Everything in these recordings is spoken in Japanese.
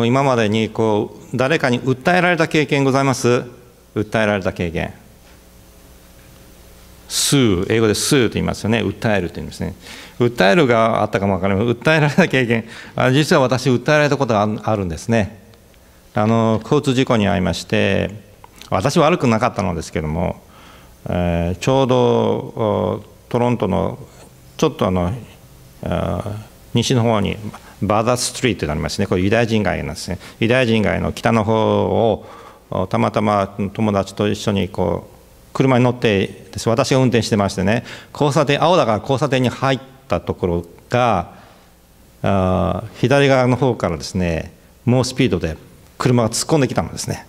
今までに誰かに訴えられた経験ございます？訴えられた経験。英語でスーと言いますよね。訴えると言いますね。訴えるがあったかも分かりません。訴えられた経験、実は私、訴えられたことがあるんですね。交通事故に遭いまして、私は悪くなかったのですけども、ちょうどトロントのちょっと西の方にバーダーストリートがありますね。これユダヤ人街なんですね。ユダヤ人街の北の方をたまたま友達と一緒に車に乗って私が運転してましてね、青だから交差点に入ったところが左側の方からですね、猛スピードで車が突っ込んできたのですね。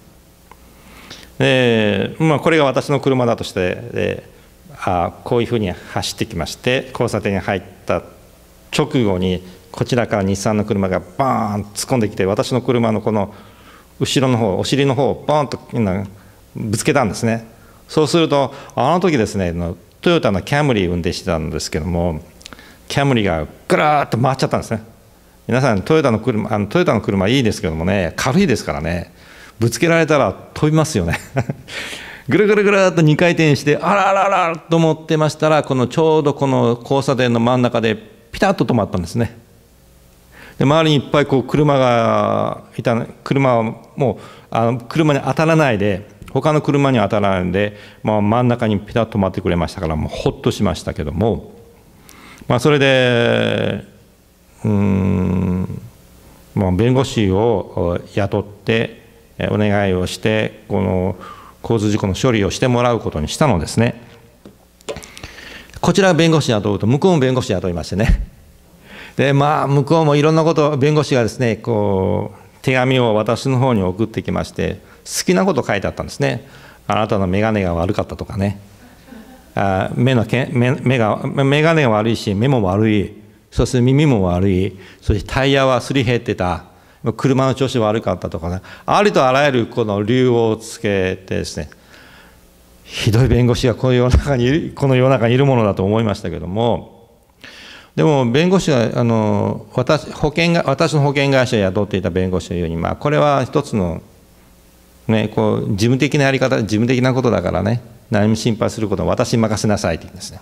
これが私の車だとしてこういうふうに走ってきまして、交差点に入った直後にこちらから日産の車がバーン突っ込んできて、私の車のこの後ろの方、お尻の方をバーンとぶつけたんですね。そうするとあの時ですね、トヨタのキャムリー運転してたんですけども、キャムリーがぐらーっと回っちゃったんですね。皆さんトヨタの車いいですけどもね、軽いですからね、ぶつけられたら飛びますよねぐるぐるぐるっと2回転して、あらららと思ってましたら、ちょうどこの交差点の真ん中でピタッと止まったんですね。で周りにいっぱい車がいた。車はもう車に当たらないで、他の車には当たらないで、真ん中にピタッと止まってくれましたから、もうほっとしましたけども、それで弁護士を雇ってお願いをして、この交通事故の処理をしてもらうことにしたのですね。こちら弁護士雇うと、向こうも弁護士雇いましてね。で向こうもいろんなこと、弁護士がですね、手紙を私の方に送ってきまして、好きなこと書いてあったんですね。あなたの眼鏡が悪かったとかね、眼鏡が悪いし、目も悪い、そして耳も悪い、そしてタイヤはすり減ってた、車の調子悪かったとかね、ありとあらゆるこの理由をつけてですね、ひどい弁護士がこの世の中にいるものだと思いましたけども、でも弁護士は私の保険会社を雇っていた弁護士のように、これは一つの、ね、事務的なやり方、事務的なことだからね、何も心配することは私に任せなさいって言うんですね。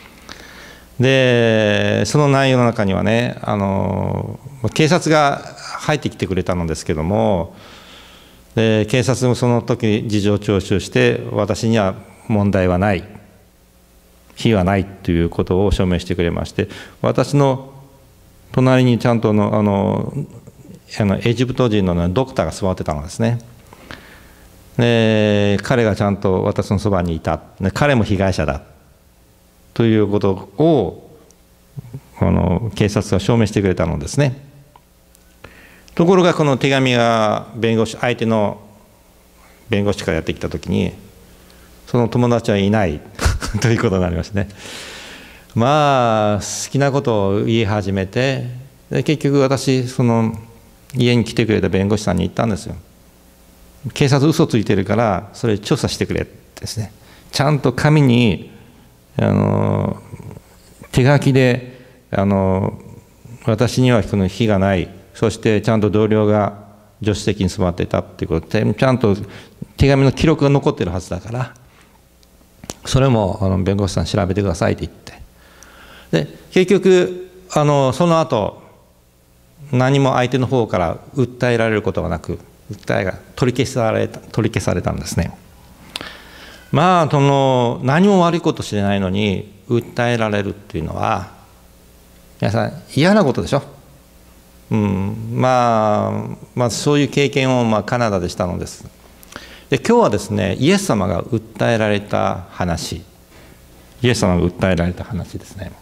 でその内容の中にはね、警察が入ってきてくれたのですけども、警察もその時事情聴取して、私には問題はない、非はないということを証明してくれまして、私の隣にちゃんとエジプト人のドクターが座ってたのですね。彼がちゃんと私のそばにいた、彼も被害者だということを警察が証明してくれたのですね。ところがこの手紙が相手の弁護士からやってきたときに、その友達はいないということになりましてね。好きなことを言い始めて、結局私家に来てくれた弁護士さんに言ったんですよ。警察嘘ついてるからそれ調査してくれってですね、ちゃんと紙に手書きで私にはこの非がない、そしてちゃんと同僚が助手席に座っていたっていうことで、ちゃんと手紙の記録が残ってるはずだから、それも弁護士さん調べてくださいって言って、で結局その後何も相手の方から訴えられることがなく、訴えが取り消されたんですね。何も悪いことしてないのに訴えられるっていうのは、皆さん嫌なことでしょ。そういう経験をカナダでしたのです。で今日はですね、イエス様が訴えられた話、ですね。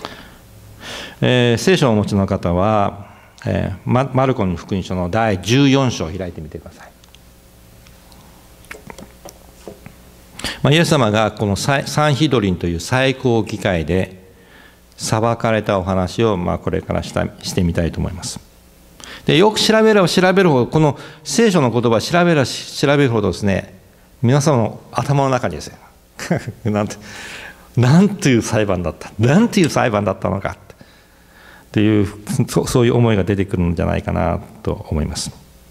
聖書をお持ちの方は、マルコの福音書の第14章を開いてみてください。イエス様がこのサンヒドリンという最高議会で裁かれたお話をこれからしてみたいと思います。でよく調べれば調べるほど、この聖書の言葉を調べれば調べるほどですね、皆様の頭の中にですねなんていう裁判だった、なんていう裁判だったのかっていう、そういう思いが出てくるんじゃないかなと思います。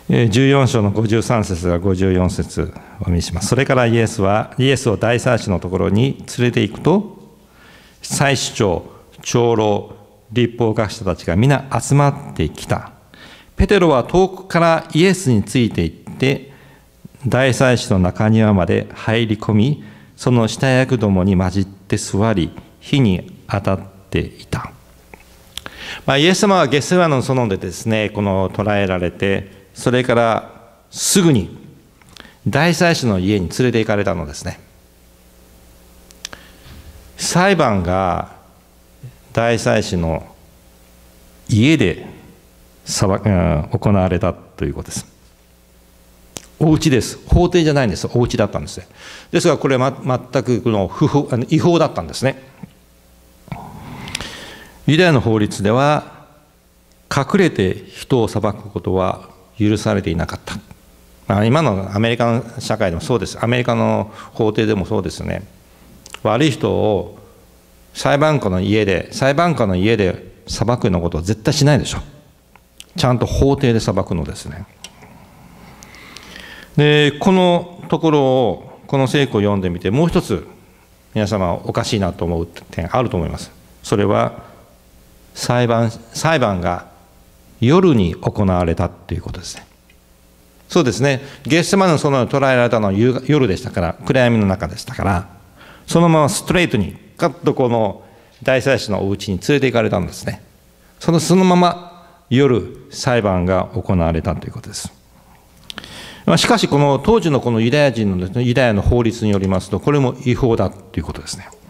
14章の53節から54節を見します。それからイエスを大祭司のところに連れて行くと、祭司長、長老、律法学者たちが皆集まってきた。ペテロは遠くからイエスについて行って、大祭司の中庭まで入り込み、その下役どもに混じって座り、火に当たっていた。イエス様はゲセマネの園でですね、捕らえられて、それからすぐに大祭司の家に連れて行かれたのですね。裁判が大祭司の家で行われたということです。お家です。法廷じゃないんです。お家だったんですね。ですがこれは全く違法だったんですね。ユダヤの法律では隠れて人を裁くことは許されていなかった。今のアメリカの社会でもそうです。アメリカの法廷でもそうですよね。悪い人を裁判官の家で裁くようなことは絶対しないでしょ。ちゃんと法廷で裁くのですね。で、このところを、この聖句を読んでみて、もう一つ皆様おかしいなと思う点あると思います。それは裁判が夜に行われたということですね。そうですね。ゲッセマネの園で捕らえられたのは夜でしたから、暗闇の中でしたから、そのままストレートにガッとこの大祭司のお家に連れて行かれたんですね。そのまま夜裁判が行われたということです。しかしこの当時のこのユダヤ人のですね、ユダヤの法律によりますと、これも違法だということですね。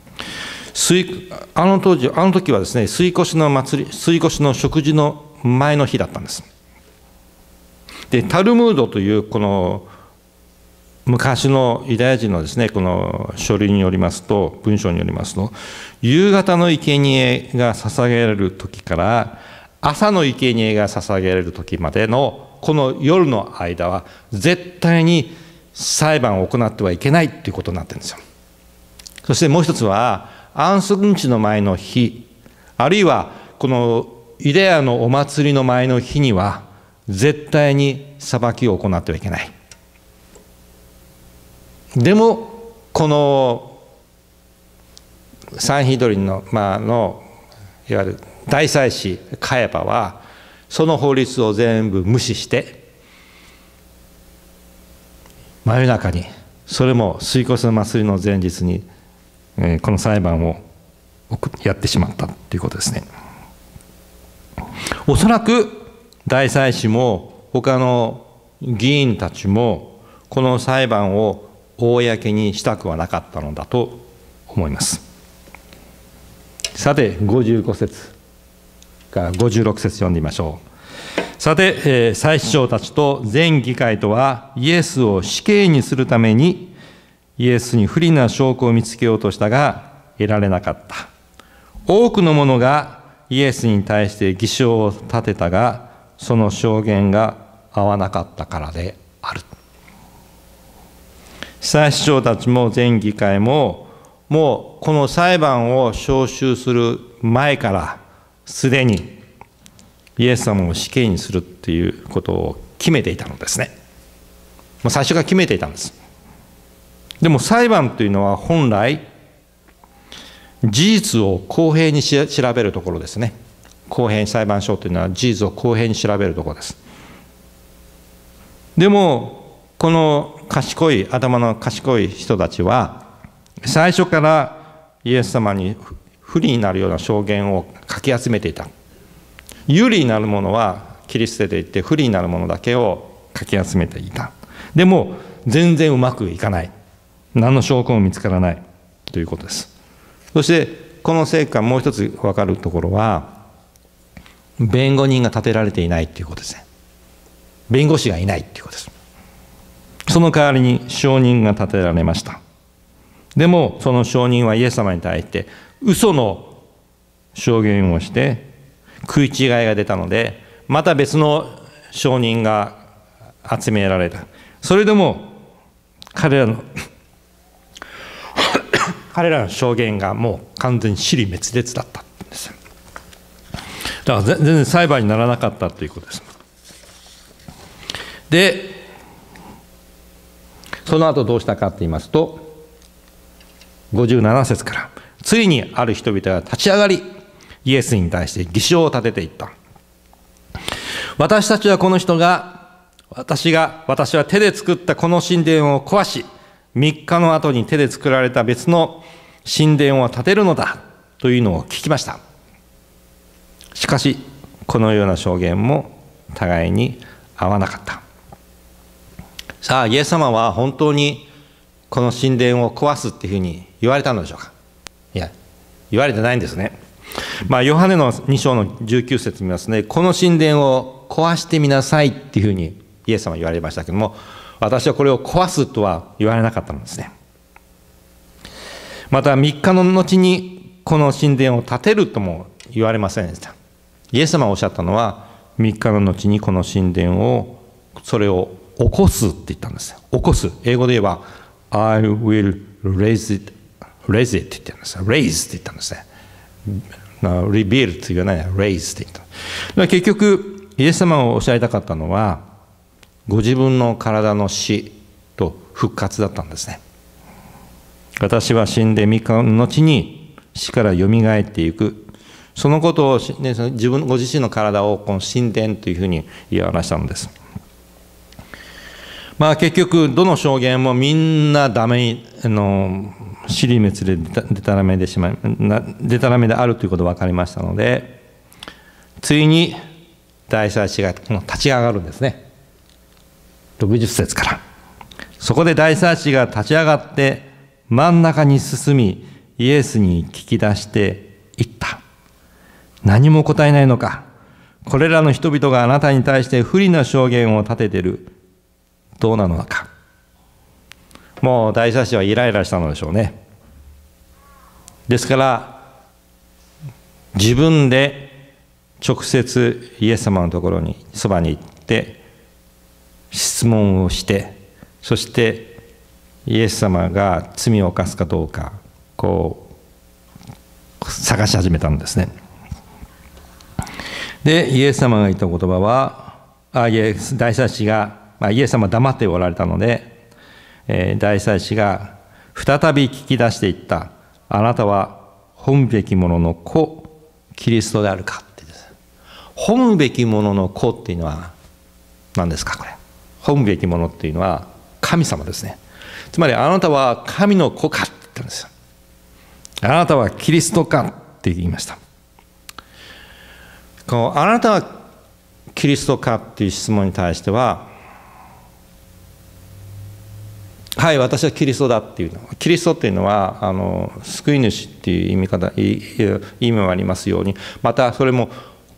あの時はですね、水越の食事の前の日だったんです。で、タルムードというこの昔のユダヤ人のですね、この書類によりますと、文章によりますと、夕方の生贄が捧げられる時から朝の生贄が捧げられる時までのこの夜の間は絶対に裁判を行ってはいけないということになってるんですよ。そしてもう一つは安息日の前の日、あるいはこのユダヤのお祭りの前の日には絶対に裁きを行ってはいけない。でもこのサンヒドリンの、いわゆる大祭司カヤパはその法律を全部無視して真夜中に、それも水越の祭りの前日にこの裁判をやってしまったということですね。おそらく大祭司も他の議員たちもこの裁判を公にしたくはなかったのだと思います。さて55節から56節読んでみましょう。さて、祭司長たちと全議会とはイエスを死刑にするためにイエスに不利な証拠を見つけようとしたが得られなかった。多くの者がイエスに対して偽証を立てたがその証言が合わなかったからである。祭司長たちも全議会ももうこの裁判を召集する前からすでにイエス様を死刑にするっていうことを決めていたのですね。もう最初から決めていたんです。でも裁判というのは本来事実を公平に調べるところですね。公平裁判所というのは事実を公平に調べるところです。でもこの頭の賢い人たちは最初からイエス様に不利になるような証言をかき集めていた。有利になるものは切り捨てていって不利になるものだけをかき集めていた。でも全然うまくいかない。何の証拠も見つからないということです。そしてこの聖句からもう一つ分かるところは弁護人が立てられていないということですね。弁護士がいないということです。その代わりに証人が立てられました。でもその証人はイエス様に対して嘘の証言をして食い違いが出たのでまた別の証人が集められた。それでも彼らの証言がもう完全に支離滅裂だったんです。だから全然裁判にならなかったということです。 で、その後どうしたかと言いますと、57節から、ついにある人々が立ち上がり、イエスに対して偽証を立てていった。私たちはこの人が、私は手で作ったこの神殿を壊し、3日の後に手で作られた別の神殿を建てるのだというのを聞きました。しかし、このような証言も互いに合わなかった。さあ、イエス様は本当にこの神殿を壊すっていうふうに言われたのでしょうか。いや、言われてないんですね。ヨハネの2章の19節見ますね。この神殿を壊してみなさいっていうふうにイエス様は言われましたけども、私はこれを壊すとは言われなかったんですね。また3日の後にこの神殿を建てるとも言われませんでした。イエス様がおっしゃったのは、3日の後にこの神殿を、それを起こすって言ったんです。起こす。英語で言えば、I will raise it って言ってるんです。raise って言ったんですね。rebuild って言わない、raise って言った。だから結局、イエス様がおっしゃりたかったのは、ご自分の体の死と復活だったんですね。私は死んで3日の後に死からよみがえっていく。そのことを、ね、ご自身の体をこの神殿というふうに言い表したのです。結局どの証言もみんなダメ、尻滅ででたらめであるということが分かりましたので、ついに大祭司が立ち上がるんですね。60節から。そこで大祭司が立ち上がって真ん中に進み、イエスに聞き出して言った。何も答えないのか。これらの人々があなたに対して不利な証言を立てている。どうなのか。もう大祭司はイライラしたのでしょうね。ですから自分で直接イエス様のところにそばに行って質問をして、そしてイエス様が罪を犯すかどうか探し始めたんですね。でイエス様が言った言葉は大祭司がイエス様は黙っておられたので、大祭司が再び聞き出していった。あなたは本べきものの子キリストであるかってです。本べきものの子っていうのは何ですか。これ本べきものっていうのは神様ですね。つまりあなたは神の子かって言ったんですよ。あなたはキリストかって言いました。あなたはキリストかっていう質問に対しては、はい、私はキリストだっていうの。キリストっていうのは救い主っていう意味もありますように、またそれも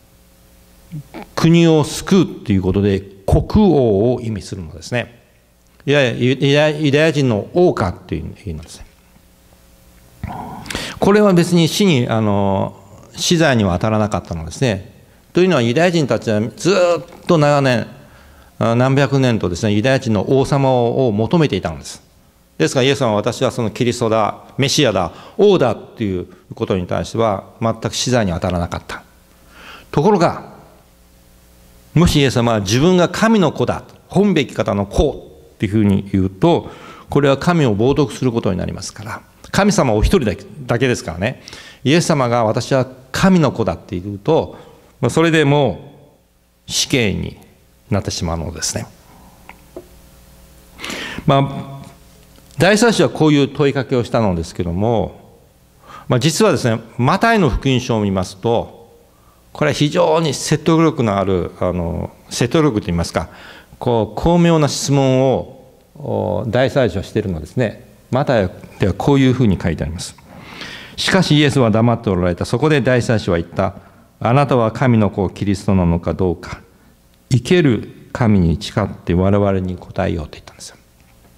国を救うっていうことで国王を意味するのですね。ユダヤ人の王かっていうのですね。これは別に死罪には当たらなかったのですね。というのはユダヤ人たちはずっと長年何百年とですね、ユダヤ人の王様を求めていたのです。ですからイエス様は私はそのキリストだ、メシアだ、王だっていうことに対しては全く死罪に当たらなかった。ところが、もしイエス様は自分が神の子だ、本べき方の子っていうふうに言うと、これは神を冒涜することになりますから、神様お一人だけですからね、イエス様が私は神の子だって言うと、それでもう死刑になってしまうのですね。大祭司はこういう問いかけをしたのですけども、実はですね、マタイの福音書を見ますと、これは非常に説得力のある説得力といいますか、巧妙な質問を大祭司はしているのですね。マタイではこういうふうに書いてあります。しかしイエスは黙っておられた。そこで大祭司は言った。あなたは神の子キリストなのかどうか、生ける神に誓って我々に答えようと言ったんですよ。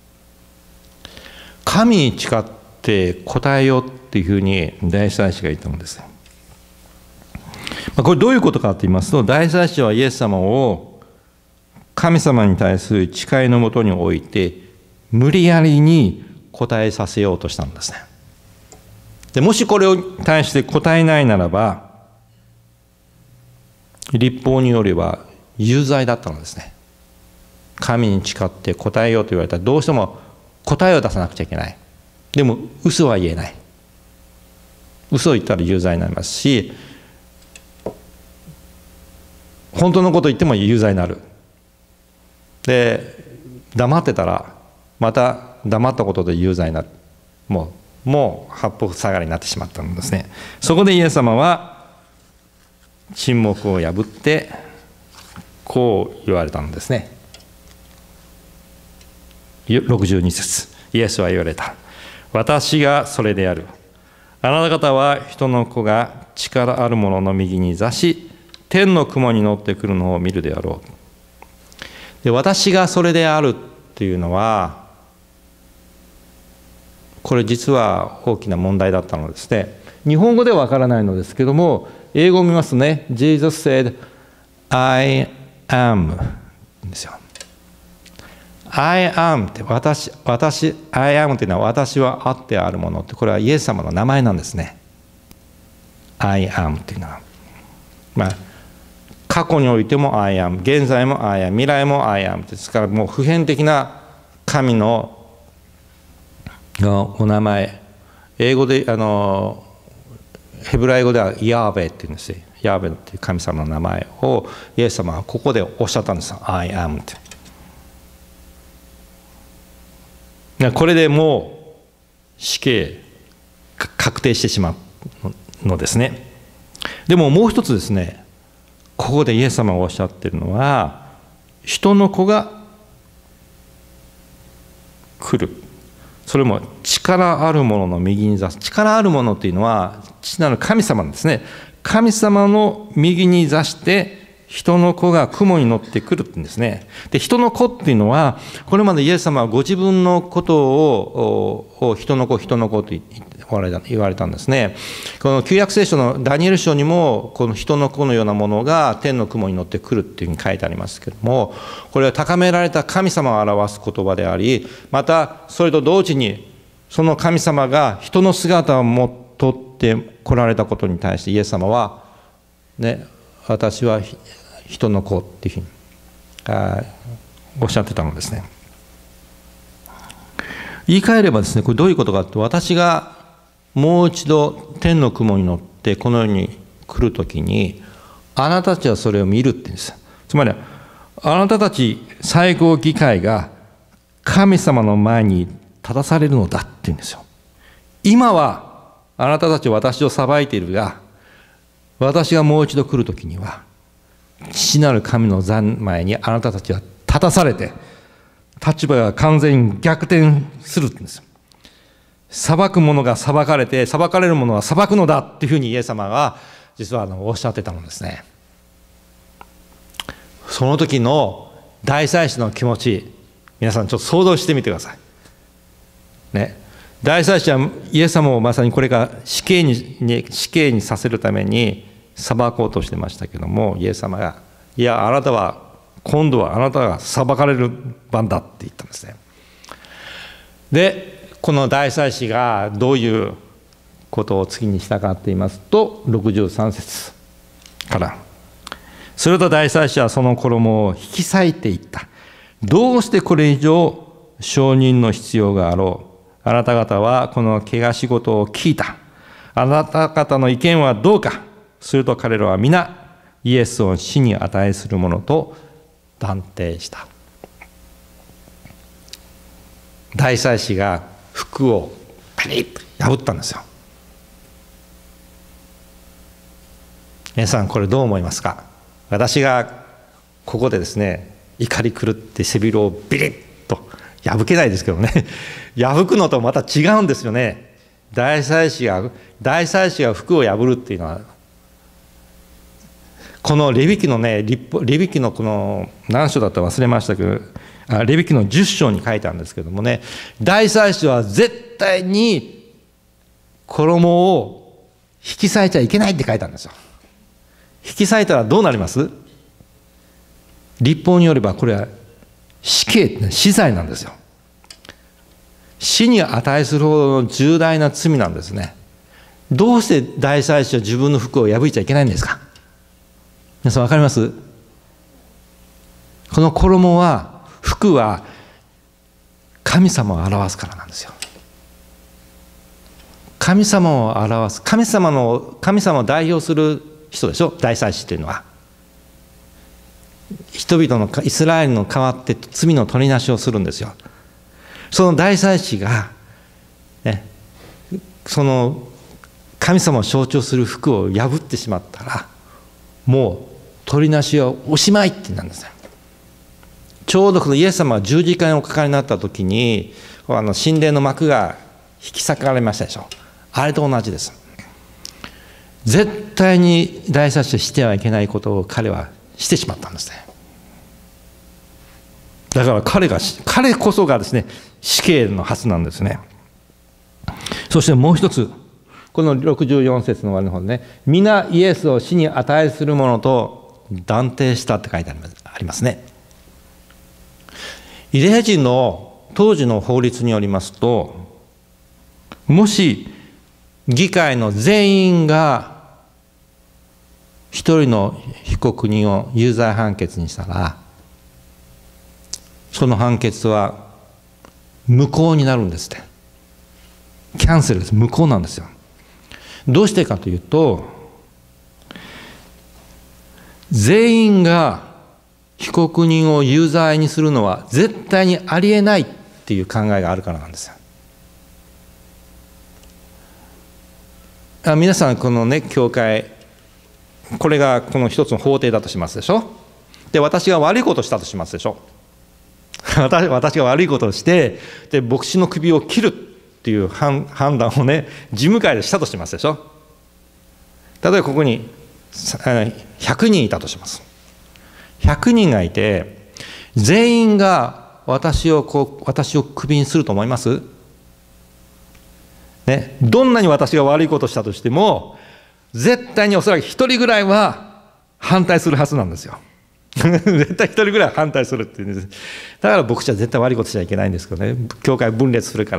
神に誓って答えようっていうふうに大祭司が言ったのです。これどういうことかと言いますと、大祭司はイエス様を神様に対する誓いのもとに置いて無理やりに答えさせようとしたんですね。でもしこれに対して答えないならば、立法によれば有罪だったのですね。 神に誓って答えようと言われたらどうしても答えを出さなくちゃいけない。でも嘘は言えない。嘘を言ったら有罪になりますし、本当のことを言っても有罪になる。で黙ってたらまた黙ったことで有罪になる。もう八方塞がりになってしまったんですね。そこでイエス様は沈黙を破ってこう言われたんですね。62節、イエスは言われた。私がそれである。あなた方は人の子が力ある者の右に座し、天の雲に乗ってくるのを見るであろう。で、私がそれであるっていうのは、これ実は大きな問題だったのですね。日本語ではわからないのですけども、英語を見ますとね、Jesus said, I am ですよ。I am って私 I am っていうのは私はあってあるものって、これはイエス様の名前なんですね。I am っていうのは。過去においても I am、現在も I am、未来も I am ですから、もう普遍的な神のお名前、英語でヘブライ語ではヤーベっていうんですよ。ヤーベっていう神様の名前をイエス様はここでおっしゃったんですよ。I am って。これでもう死刑確定してしまうのですね。でももう一つですね、ここでイエス様がおっしゃっているのは、人の子が来る。それも力ある者の右に座す。力ある者というのは父なる神様なんですね。神様の右に座して人の子が雲に乗ってくるって言うんですね。で、人の子っていうのは、これまでイエス様はご自分のことを人の子と言われたんですね。この旧約聖書のダニエル書にも、この人の子のようなものが天の雲に乗ってくるっていうふうに書いてありますけども、これは高められた神様を表す言葉であり、またそれと同時にその神様が人の姿をもとって来られたことに対してイエス様はね、私は人の子っていうふうにおっしゃってたのですね。言い換えればですね、これどういうことかって、私がもう一度天の雲に乗ってこの世に来るときに、あなたたちはそれを見るって言うんです。つまりあなたたち最高議会が神様の前に立たされるのだって言うんですよ。今はあなたたちは私を裁いているが、私がもう一度来るときには父なる神の座前にあなたたちは立たされて、立場が完全に逆転するんですよ。裁く者が裁かれて、裁かれる者は裁くのだっていうふうにイエス様が実はおっしゃってたのですね。その時の大祭司の気持ち、皆さんちょっと想像してみてください。ね、大祭司はイエス様をまさにこれから死刑にさせるために裁こうとしてましたけども、イエス様が、いや、あなたは今度はあなたが裁かれる番だって言ったんですね。で、この大祭司がどういうことを次にしたかって言いますと、63節から。すると大祭司はその衣を引き裂いていった。どうしてこれ以上証人の必要があろう。あなた方はこの汚し事を聞いた。あなた方の意見はどうか。すると彼らは皆イエスを死に値するものと断定した。大祭司が服をパリッと破ったんですよ。皆さんこれどう思いますか。私がここでですね、怒り狂って背広をビリッと破けないですけどね、破くのとまた違うんですよね。大祭司が服を破るっていうのは、このレビ記のね、レビ記のこの何章だったか忘れましたけど、レビ記の10章に書いてあるんですけどもね、大祭司は絶対に衣を引き裂いちゃいけないって書いてあるんですよ。引き裂いたらどうなります？律法によればこれは死刑、死罪なんですよ。死に値するほどの重大な罪なんですね。どうして大祭司は自分の服を破いちゃいけないんですか？皆さん分かります？この衣は服服は神様を表すからなんですよ。神様を表す、神様を代表する人でしょ、大祭司というのは。人々のイスラエルの代わって罪の取りなしをするんですよ。その大祭司が、ね、その神様を象徴する服を破ってしまったら、もう取りなしはおしまいってなんですね。ちょうどこのイエス様が十字架におかかりになった時に、神殿の幕が引き裂かれましたでしょ。あれと同じです。絶対に大祭司してはいけないことを彼はしてしまったんですね。だから彼こそがですね、死刑のはずなんですね。そしてもう一つ、この64節の終わりの方でね、皆イエスを死に値するものと断定したって書いてありますね。ユダヤ人の当時の法律によりますと、もし議会の全員が一人の被告人を有罪判決にしたら、その判決は無効になるんですって。キャンセルです。無効なんですよ。どうしてかというと、全員が被告人を有罪にするのは絶対にありえないっていう考えがあるからなんですよ。皆さんこのね、教会、これがこの一つの法廷だとしますでしょ。で、私が悪いことをしたとしますでしょ。私が悪いことをして、で牧師の首を切るっていう判断をね、事務会でしたとしますでしょ。例えばここに100人いたとします。100人がいて、全員が私をクビにすると思います？ね、どんなに私が悪いことをしたとしても、絶対におそらく1人ぐらいは反対するはずなんですよ。絶対1人ぐらい反対するっていうんです。だから牧師は絶対悪いことしちゃいけないんですけどね、教会分裂するから。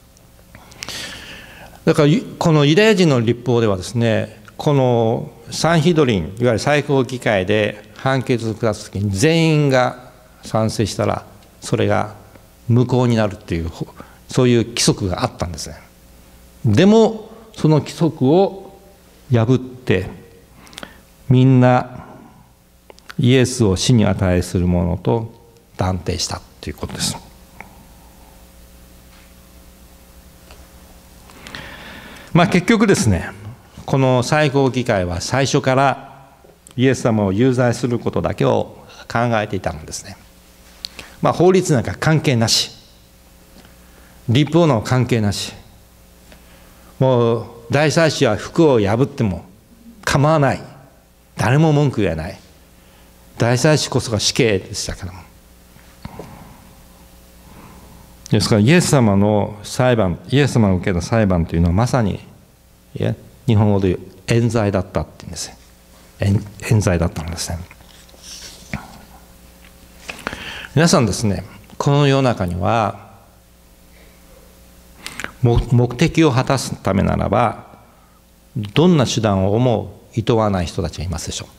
だからこのユダヤ人の律法ではですね、このサンヒドリン、いわゆる最高議会で判決を下すときに全員が賛成したら、それが無効になるっていう、そういう規則があったんですね。でもその規則を破ってみんなイエスを死に値するものと断定したということです。結局ですね、この最高議会は最初からイエス様を有罪することだけを考えていたんですね。法律なんか関係なし、律法の関係なし、もう大祭司は服を破っても構わない、誰も文句言えない、大祭司こそが死刑でしたけども。ですからイエス様の裁判、イエス様が受けた裁判というのはまさに日本語で言う冤罪だったっていうんですよ。冤罪だったんですね。皆さんですね、この世の中には目的を果たすためならばどんな手段をも厭わない人たちがいますでしょう。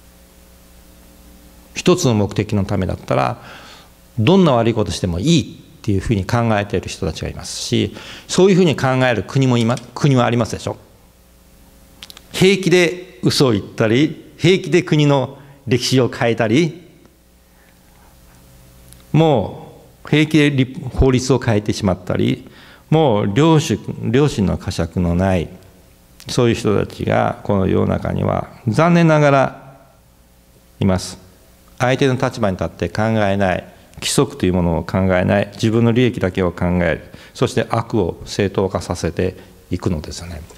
一つの目的のためだったらどんな悪いことしてもいいっていうふうに考えている人たちがいますし、そういうふうに考える国はありますでしょ。平気で嘘を言ったり、平気で国の歴史を変えたり、もう平気で法律を変えてしまったり、もう良心の呵責のないそういう人たちがこの世の中には残念ながらいます。相手の立場に立って考えない、規則というものを考えない、自分の利益だけを考える、そして悪を正当化させていくのですよね。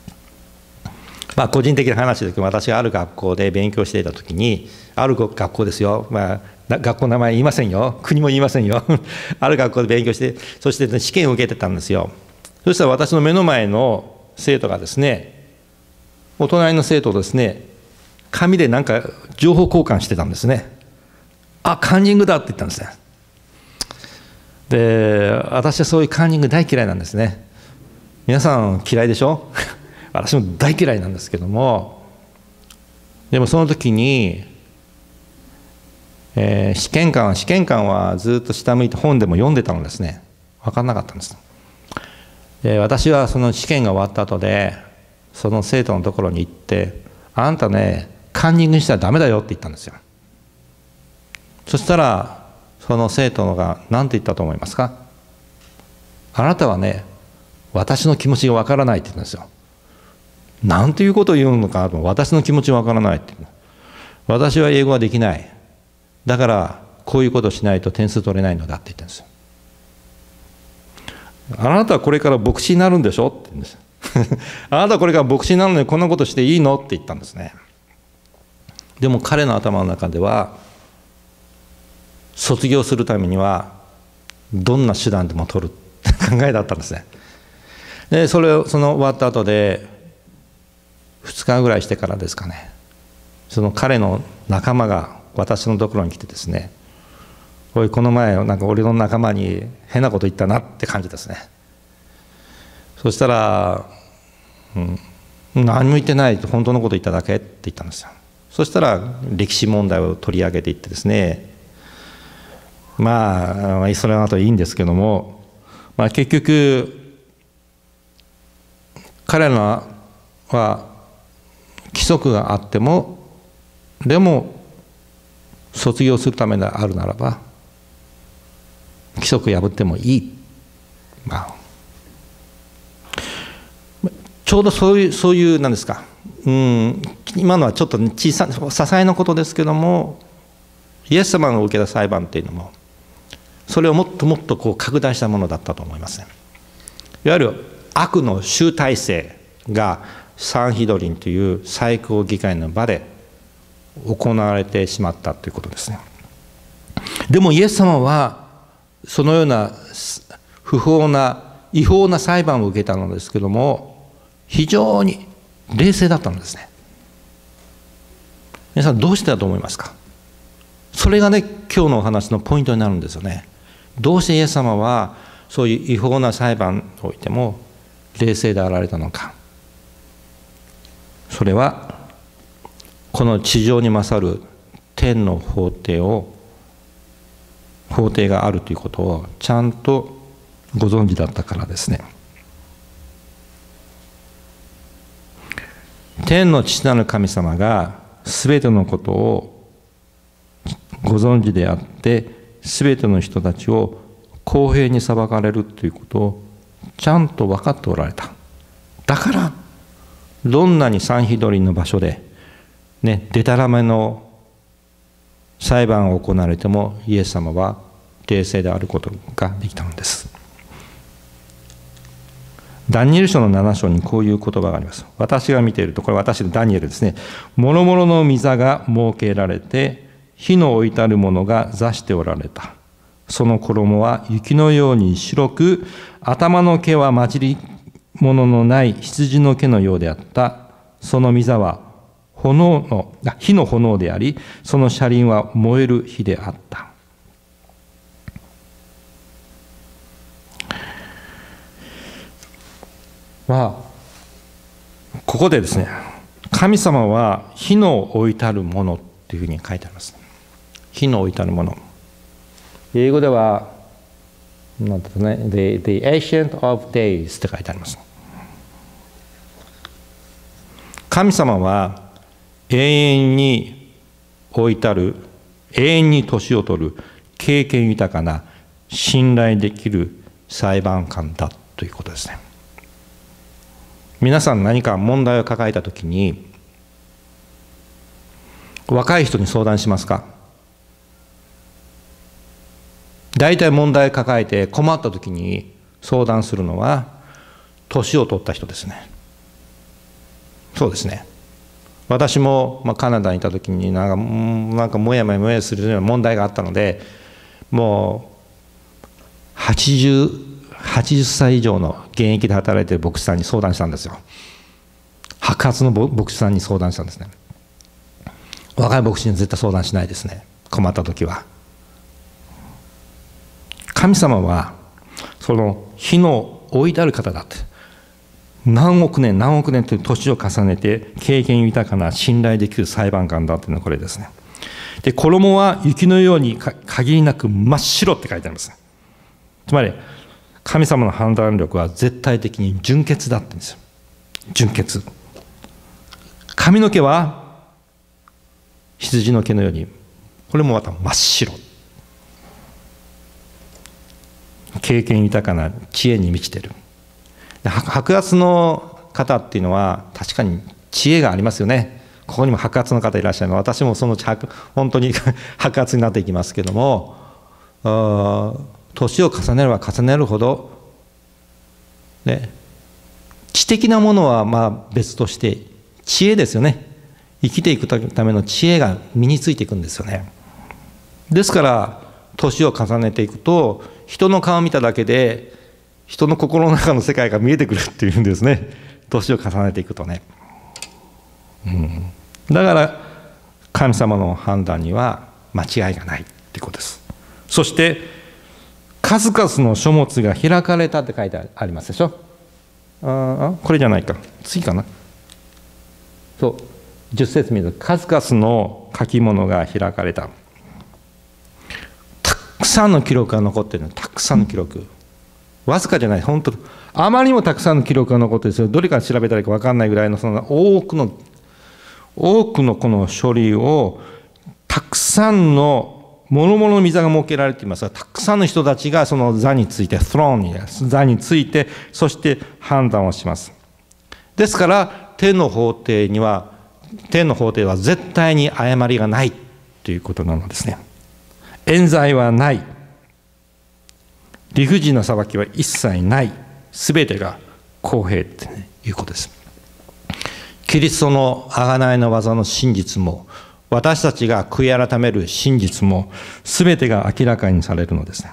個人的な話ですけど、私がある学校で勉強していたときに、ある学校ですよ、学校の名前言いませんよ、国も言いませんよある学校で勉強して、そして、試験を受けてたんですよ。そしたら私の目の前の生徒がですね、お隣の生徒とですね、紙でなんか情報交換してたんですね。あ、カンニングだって言ったんですね。で、私はそういうカンニング大嫌いなんですね。皆さん嫌いでしょ私も大嫌いなんですけども、でもその時に、 試験官はずっと下向いて本でも読んでたのですね。分からなかったんです。で、私はその試験が終わった後でその生徒のところに行って「あんたね、カンニングしたらダメだよ」って言ったんですよ。そしたらその生徒のが何て言ったと思いますか？あなたはね、私の気持ちがわからないって言うんですよ。なんていうことを言うのかと、私の気持ちがわからないって言う。私は英語ができない。だからこういうことをしないと点数取れないのだって言ってるんですよ。あなたはこれから牧師になるんでしょって言うんです。あなたはこれから牧師になるのにこんなことしていいのって言ったんですね。でも彼の頭の中では、卒業するためにはどんな手段でも取るって考えだったんですね。でその終わった後で2日ぐらいしてからですかね、その彼の仲間が私のところに来てですね、おい、この前なんか俺の仲間に変なこと言ったなって感じですね。そしたら、何も言ってない、本当のこと言っただけって言ったんですよ。そしたら歴史問題を取り上げていってですね、まあそれはあといいんですけども、結局彼らは規則があっても、でも卒業するためであるならば規則破ってもいい、ちょうどそういうなんですか、今のはちょっと些細なことですけども、イエス様が受けた裁判っていうのもそれをもっともっとこう拡大したものだったと思いますね。いわゆる悪の集大成がサンヒドリンという最高議会の場で行われてしまったということですね。でもイエス様はそのような不法な違法な裁判を受けたのですけども、非常に冷静だったんですね。皆さんどうしてだと思いますか？それがね、今日のお話のポイントになるんですよね。どうしてイエス様はそういう違法な裁判においても冷静であられたのか。それはこの地上に勝る天の法廷があるということをちゃんとご存知だったからですね。天の父なる神様がすべてのことをご存知であって、すべての人たちを公平に裁かれるということをちゃんと分かっておられた。だからどんなにサンヒドリンの場所ででたらめの裁判が行われても、イエス様は冷静であることができたのです。ダニエル書の7章にこういう言葉があります。私が見ていると、これ私のダニエルですね。もろもろの御座が設けられて、火の置いてあるものが座しておられた。その衣は雪のように白く、頭の毛は混じり物のない羊の毛のようであった。その御座は火の炎であり、その車輪は燃える火であった。ここでですね、神様は火の置いてあるものっていうふうに書いてあります。火の置いてあるもの。英語では、なんていうかね、The Ancient of Days って書いてあります。神様は永遠に置いてある、永遠に年を取る、経験豊かな、信頼できる裁判官だということですね。皆さん何か問題を抱えたときに、若い人に相談しますか？大体問題を抱えて困ったときに相談するのは年を取った人ですね。そうですね。私もカナダにいたときになんかもやもやするような問題があったので、もう80歳以上の現役で働いている牧師さんに相談したんですよ。白髪の牧師さんに相談したんですね。若い牧師には絶対相談しないですね、困った時は。神様はその火の置いてある方だって、何億年という年を重ねて経験豊かな信頼できる裁判官だというのはこれですね。 で、衣は雪のように限りなく真っ白って書いてあります。つまり神様の判断力は絶対的に純潔だったんですよ。純潔。髪の毛は羊の毛のように、これもまた真っ白。経験豊かな知恵に満ちている。白髪の方っていうのは確かに知恵がありますよね。ここにも白髪の方いらっしゃるの。私もそのうち本当に白髪になっていきますけども、年を重ねれば重ねるほど、ね、知的なものはまあ別として知恵ですよね。生きていくための知恵が身についていくんですよね。ですから年を重ねていくと、人の顔を見ただけで人の心の中の世界が見えてくるっていうんですね。年を重ねていくとね、だから神様の判断には間違いがないっていうことです。そして数々の書物が開かれたって書いてありますでしょ。これじゃないか、次かな。そう、10節見ると、数々の書き物が開かれた。たくさんの記録が残っているの。たくさんの記録、わずかじゃない、本当あまりにもたくさんの記録が残っているんですよ。どれから調べたらいいか分かんないぐらいの、その多くのこの書類を、たくさんの諸々の御座が設けられていますが、たくさんの人たちがその座について、スローンに座について、そして判断をします。ですから天の法廷は絶対に誤りがないということなのですね。冤罪はない、理不尽な裁きは一切ない、すべてが公平ということです。キリストの贖いの技の真実も、私たちが悔い改める真実も、すべてが明らかにされるのですね。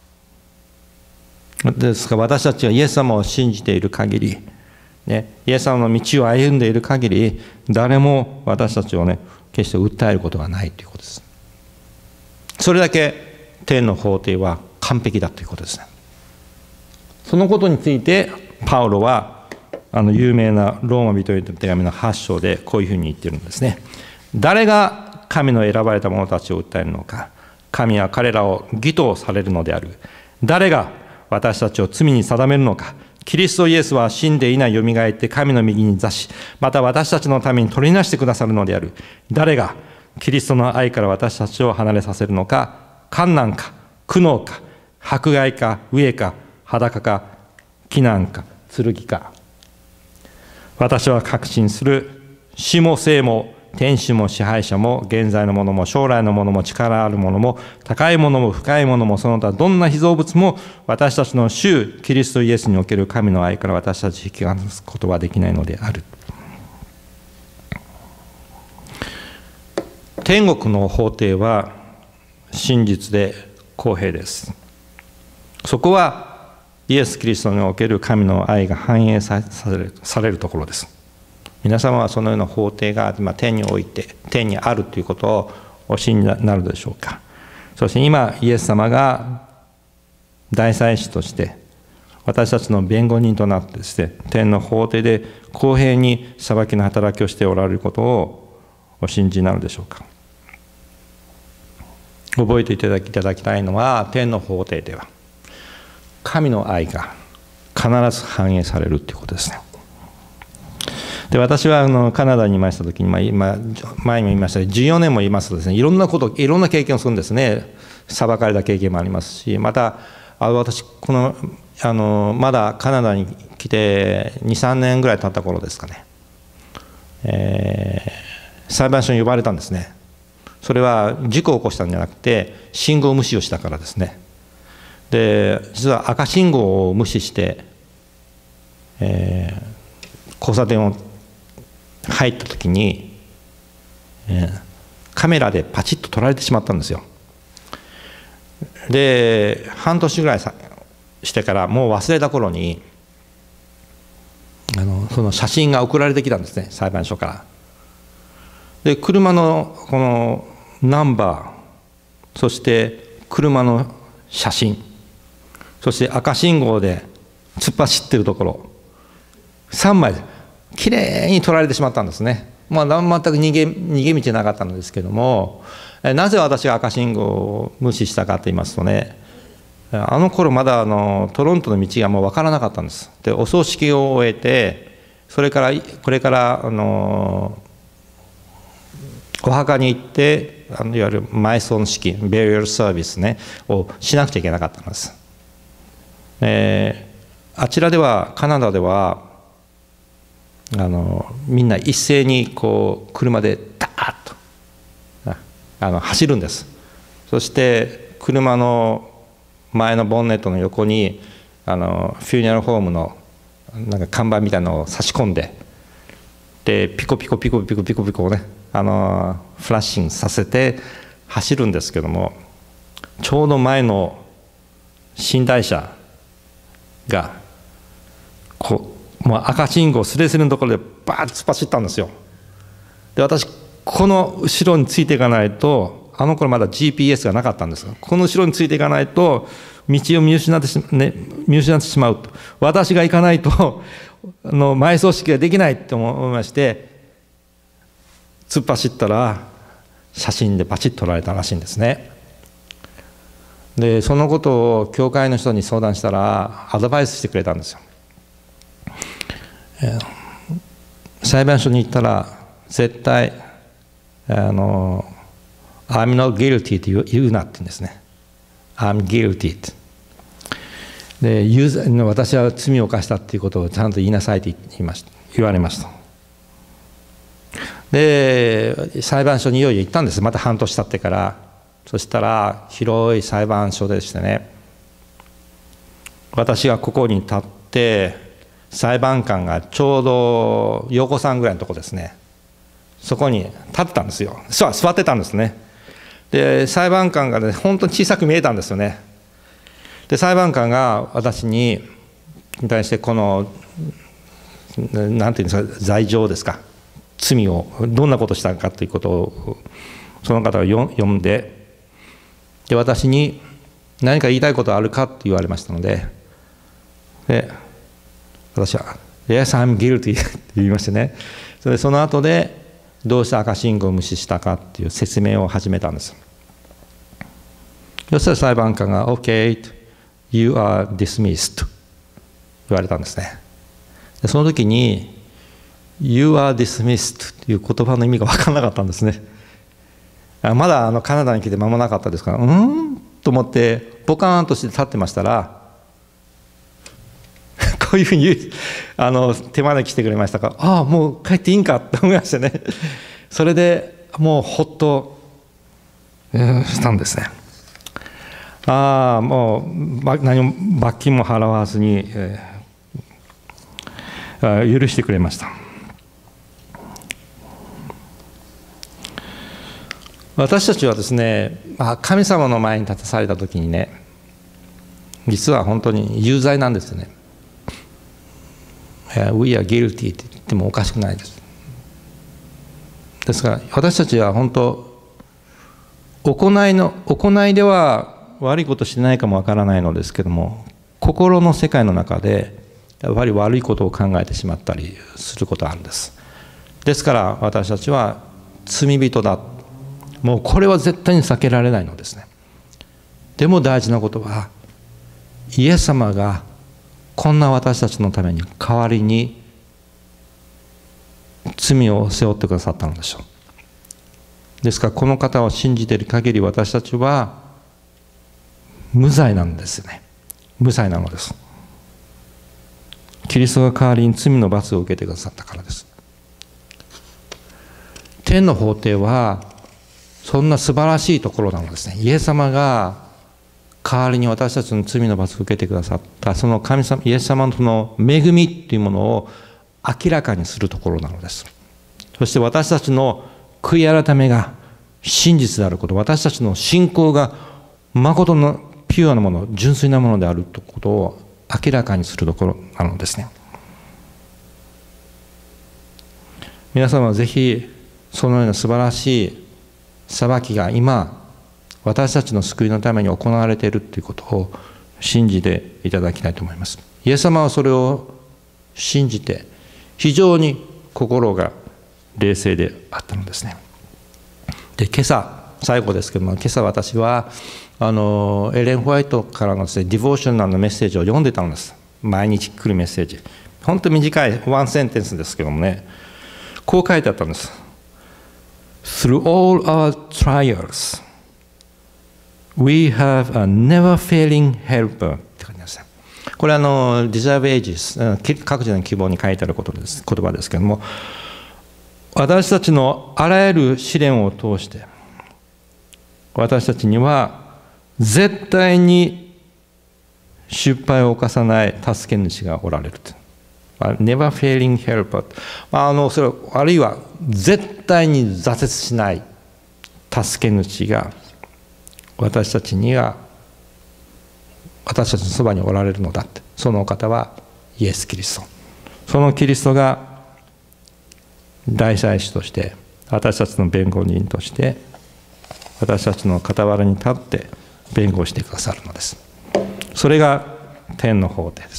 ですから私たちはイエス様を信じている限り、ね、イエス様の道を歩んでいる限り、誰も私たちをね、決して訴えることがないということです。それだけ天の法廷は完璧だということですね。そのことについてパウロは有名なローマ人への手紙の8章でこういうふうに言っているんですね。誰が神の選ばれた者たちを訴えるのか。神は彼らを義とされるのである。誰が私たちを罪に定めるのか。キリストイエスは死んでいないよみがえって神の右に座し、また私たちのために取りなしてくださるのである。誰がキリストの愛から私たちを離れさせるのか。患難か苦悩か迫害か飢えか裸か危難か剣か。私は確信する。死も生も天使も支配者も現在のものも将来のものも力あるものも高いものも深いものもその他どんな被造物も私たちの主キリストイエスにおける神の愛から私たち引き離すことはできないのである。天国の法廷は真実で公平です。そこはイエス・キリストにおける神の愛が反映されるところです。皆様はそのような法廷が今天において天にあるということをお知りになるでしょうか。そして今イエス様が大祭司として私たちの弁護人となってですね、天の法廷で公平に裁きの働きをしておられることをお信じになるでしょうか。覚えていただきたいのは、天の法廷では神の愛が必ず反映されるということですね。で、私はカナダにいましたときに、前にも言いましたが、14年もいますとですね、いろんな経験をするんですね。裁かれた経験もありますし、また私まだカナダに来て2、3年ぐらい経った頃ですかね、裁判所に呼ばれたんですね。それは事故を起こしたんじゃなくて信号無視をしたからですね。で、実は赤信号を無視して、交差点を入った時に、カメラでパチッと撮られてしまったんですよ。で、半年ぐらいしてからもう忘れた頃にその写真が送られてきたんですね、裁判所から。で、車のこのナンバー、そして車の写真、そして赤信号で突っ走ってるところ、3枚できれいに撮られてしまったんですね。 全く逃げ道なかったのですけども、なぜ私が赤信号を無視したかと言いますとね、あの頃まだトロントの道がもう分からなかったんです。で、お葬式を終えて、それからこれからお墓に行っていわゆる埋葬の式、ベリアルサービスねをしなくちゃいけなかったんです。あちらでは、カナダではみんな一斉にこう車でダーッと走るんです。そして車の前のボンネットの横にフューニャルホームのなんか看板みたいなのを差し込んで、でピコピコピコピコピコピコねフラッシングさせて走るんですけども、ちょうど前の寝台車がもう赤信号スレスレのところでバーッと突っ走ったんですよ。で、私この後ろについていかないと、あの頃まだ GPS がなかったんですが、この後ろについていかないと道を見失ってしまうと、私が行かないと埋葬式ができないと思いまして、突っ走ったら写真でパチッと撮られたらしいんですね。で、そのことを教会の人に相談したらアドバイスしてくれたんですよ。裁判所に行ったら絶対I'm not guilty と言うなって言うんですね。I'm guilty って。で、私は罪を犯したっていうことをちゃんと言いなさいと言われました。で、裁判所にいよいよ行ったんです。また半年経ってから。そしたら広い裁判所でしてね、私がここに立って、裁判官がちょうど陽子さんぐらいのとこですね、そこに立ってたんですよ。座ってたんですね。で、裁判官がね、本当に小さく見えたんですよね。で、裁判官が私に対してこのなんていうんですか、罪状ですか、罪をどんなことしたかということをその方が読んで、で、私に何か言いたいことあるかと言われましたので、で、私は「Yes, I'm guilty」って言いましてね、その後でどうして赤信号を無視したかっていう説明を始めたんです。そしたら裁判官が「OK, you are dismissed」と言われたんですね。で、その時に「You are dismissed」という言葉の意味が分からなかったんですね。まだカナダに来て間もなかったですから、と思ってポカーンとして立ってましたら、こういうふうに手招きしてくれましたから、ああ、もう帰っていいんかと思いましてね、それでもうほっとしたんですね。もう何も罰金も払わずに、許してくれました。私たちはですね、神様の前に立たされた時にね、実は本当に有罪なんですよね。We are guilty って言ってもおかしくないです。ですから私たちは本当、行いでは悪いことしてないかもわからないのですけども、心の世界の中でやっぱり悪いことを考えてしまったりすることがあるんです。ですから私たちは罪人だ、もうこれは絶対に避けられないのですね。でも大事なことは、イエス様がこんな私たちのために代わりに罪を背負ってくださったのでしょう。ですからこの方を信じている限り、私たちは無罪なんですよね。無罪なのです。キリストが代わりに罪の罰を受けてくださったからです。天の法廷はそんな素晴らしいところなのですね。イエス様が代わりに私たちの罪の罰を受けてくださった、その神様、イエス様のその恵みというものを明らかにするところなのです。そして私たちの悔い改めが真実であること、私たちの信仰が誠のピュアなもの、純粋なものであるということを明らかにするところなのですね。皆様はぜひそのような素晴らしい裁きが今私たちの救いのために行われているということを信じていただきたいと思います。イエス様はそれを信じて非常に心が冷静であったのですね。で、今朝最後ですけども、今朝私はエレン・ホワイトからのですね、ディボーショナルのメッセージを読んでたんです。毎日来るメッセージ。本当に短いワンセンテンスですけどもね、こう書いてあったんです。Through all our trials, we have a never failing helper って書いてます。これはDesire Ages、各自の希望に書いてある言葉ですけども、私たちのあらゆる試練を通して、私たちには絶対に失敗を犯さない助け主がおられる。Never failing helper。それあるいは絶対に挫折しない助け主が私たちのそばにおられるのだって。そのお方はイエス・キリスト。そのキリストが大祭司として、私たちの弁護人として、私たちの傍らに立って弁護してくださるのです。それが天の法廷です。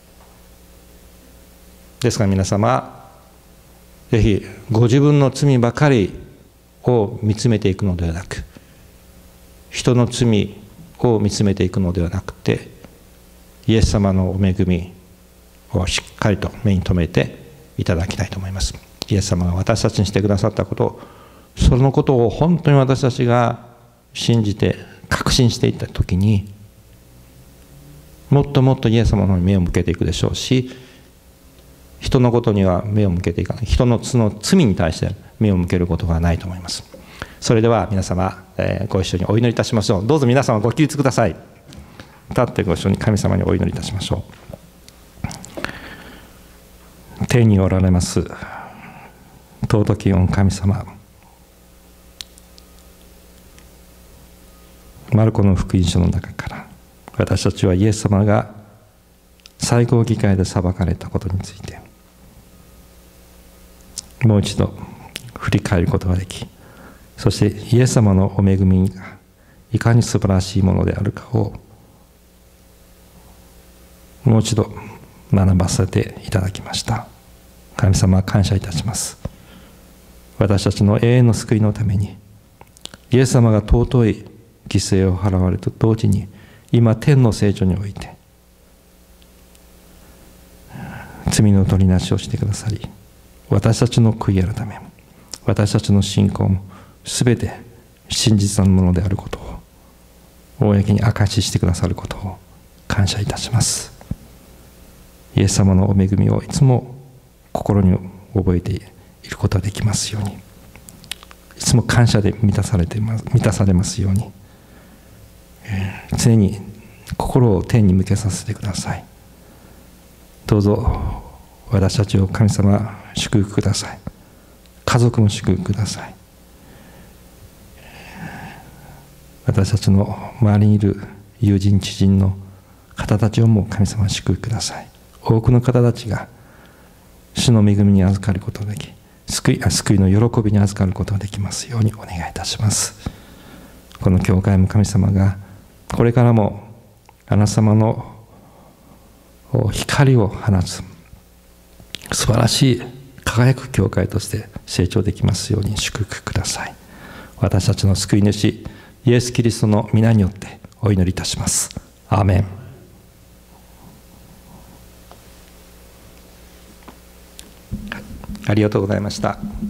ですから皆様、ぜひご自分の罪ばかりを見つめていくのではなく、人の罪を見つめていくのではなくて、イエス様のお恵みをしっかりと目に留めていただきたいと思います。イエス様が私たちにしてくださったこと、そのことを本当に私たちが信じて確信していったときに、もっともっとイエス様の方に目を向けていくでしょうし、人のことには目を向けていかない、人のその罪に対して目を向けることがないと思います。それでは皆様、ご一緒にお祈りいたしましょう。どうぞ皆様ご起立ください。立ってご一緒に神様にお祈りいたしましょう。天におられます尊き御神様、マルコの福音書の中から私たちはイエス様が最高議会で裁かれたことについてもう一度振り返ることができ、そしてイエス様のお恵みがいかに素晴らしいものであるかをもう一度学ばせていただきました。神様、感謝いたします。私たちの永遠の救いのためにイエス様が尊い犠牲を払われると同時に、今天の聖所において罪の取りなしをしてくださり、私たちの悔い改め、私たちの信仰もすべて真実なものであることを公に証ししてくださることを感謝いたします。イエス様のお恵みをいつも心に覚えていることができますように、いつも感謝で満たされますように、常に心を天に向けさせてください。どうぞ私たちを神様祝福ください。家族も祝福ください。私たちの周りにいる友人知人の方たちをも神様祝福ください。多くの方たちが主の恵みに預かることができ、救いの喜びに預かることができますようにお願いいたします。この教会も神様がこれからもあなた様の光を放つ素晴らしい輝く教会として成長できますように祝福ください。私たちの救い主イエス・キリストの皆によってお祈りいたします。アーメン。ありがとうございました。